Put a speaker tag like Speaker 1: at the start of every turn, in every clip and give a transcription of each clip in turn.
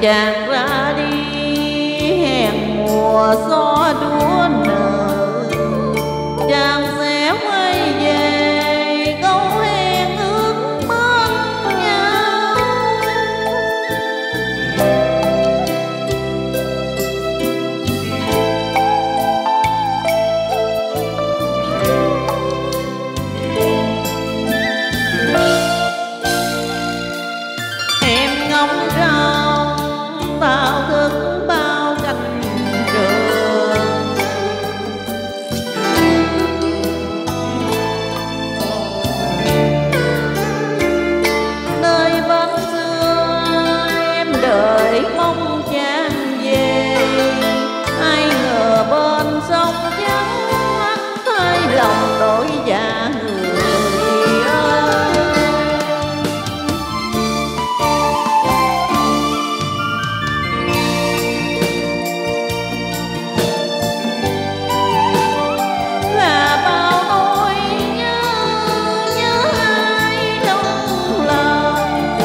Speaker 1: chàng ra đi hẹn mùa gió đua nở, chàng sẽ quay về câu hẹn ước mong nhau. Em ngóng trong bao thức bao cánh trường, nơi vẫn xưa em đợi mong chàng về. Ai ngờ bên sông vắng anh thấy lòng đổi dạ người ơi. Là bao nỗi nhớ ai trong lòng,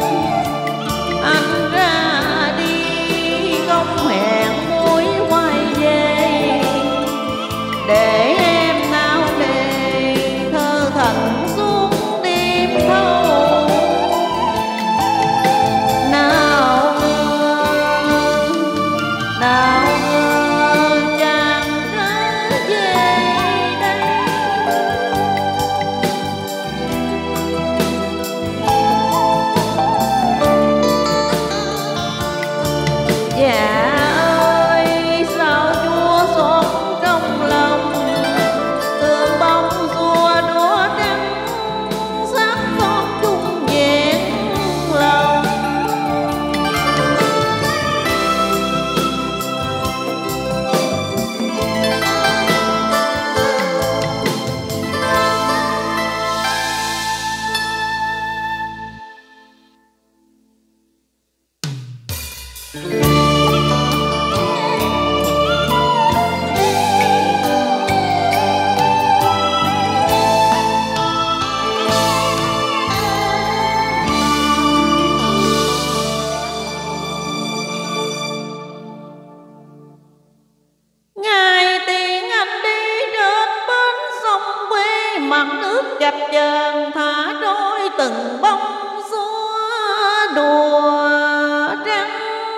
Speaker 1: anh ra đi không hẹn mối quay về, để em nào để thơ thành suốt đêm thâu. Nào ngờ chàng đã về đây. Dạ ơi sao chúa xót trong lòng, tương bóng xua đũa trắng xác con chung vẹn lòng. Ngày tiễn anh đi trên bến sông quê, mặt nước chập chờn thả trôi từng bông xua đùa trắng.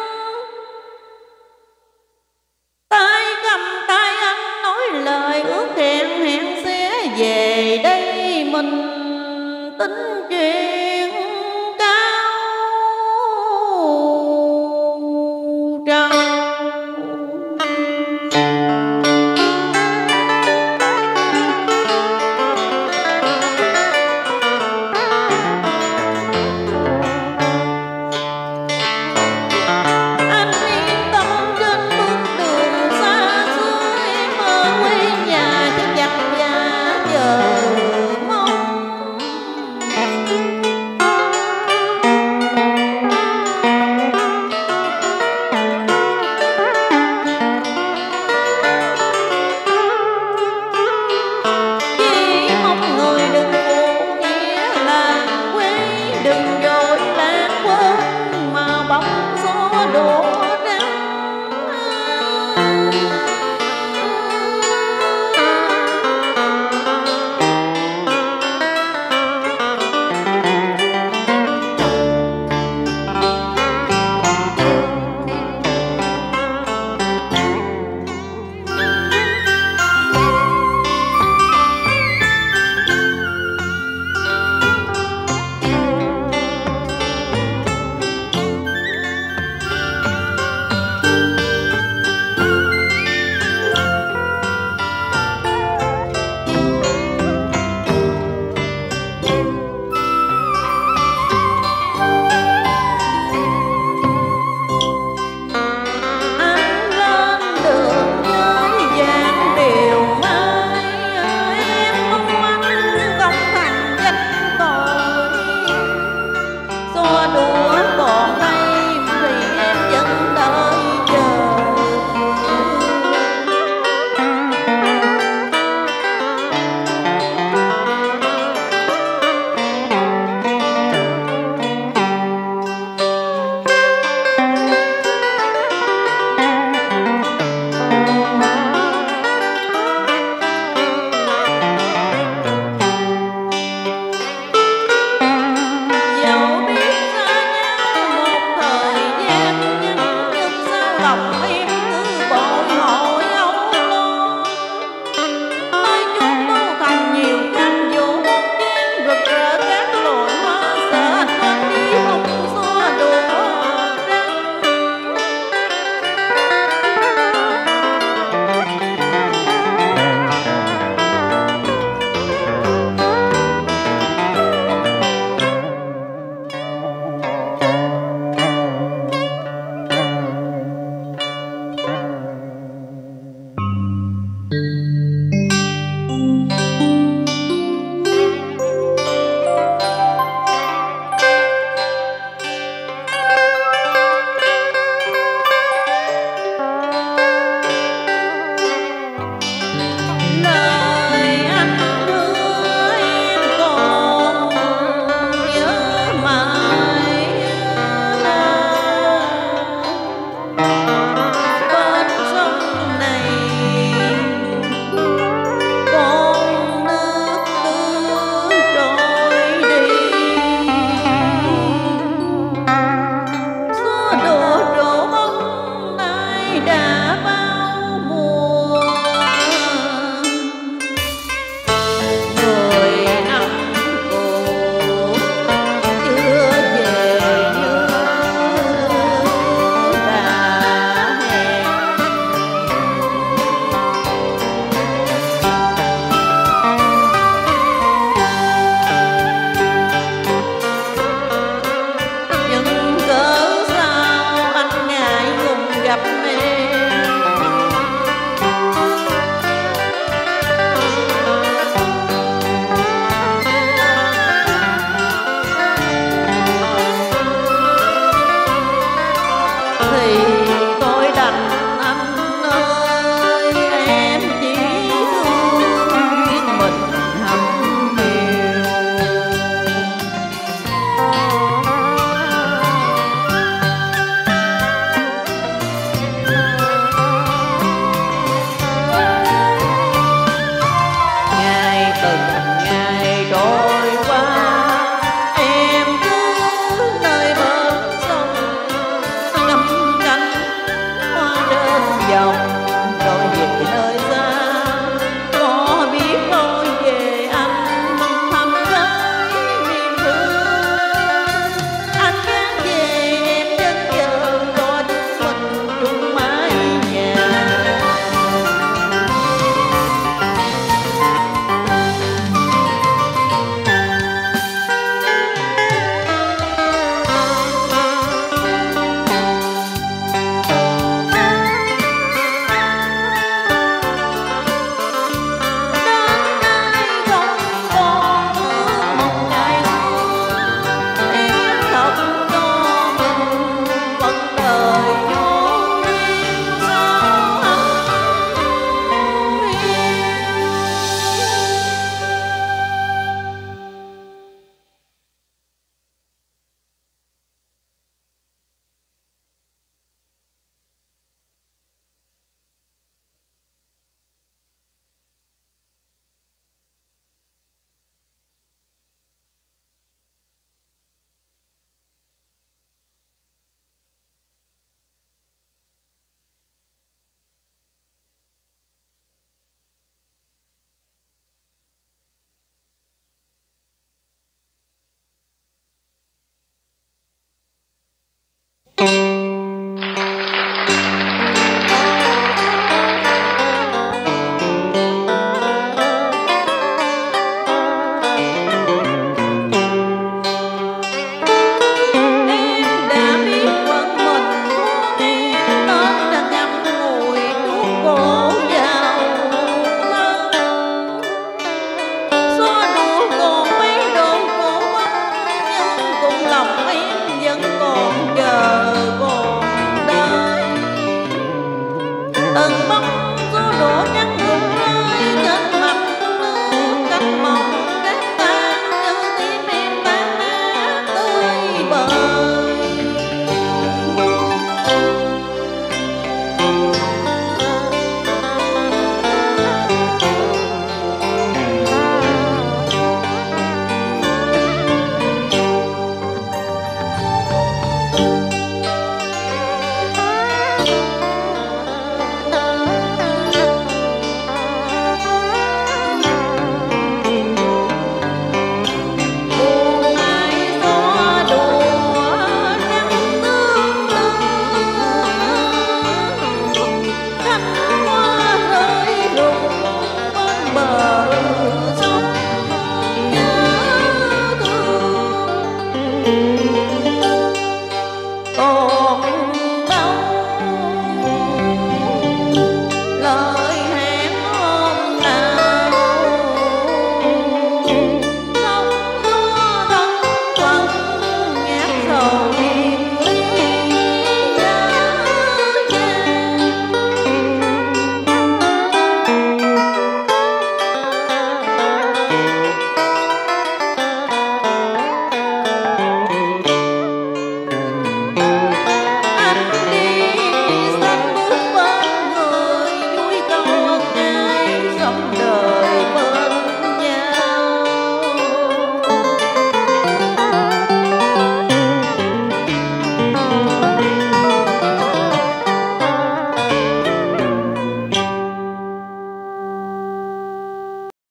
Speaker 1: Tay cầm tay anh nói lời ước hẹn sẽ về đây mình tính chuyện cao trầu. Anh yên tâm trên bước đường xa xưa, em ở quê nhà chỉ chặt và chờ mong.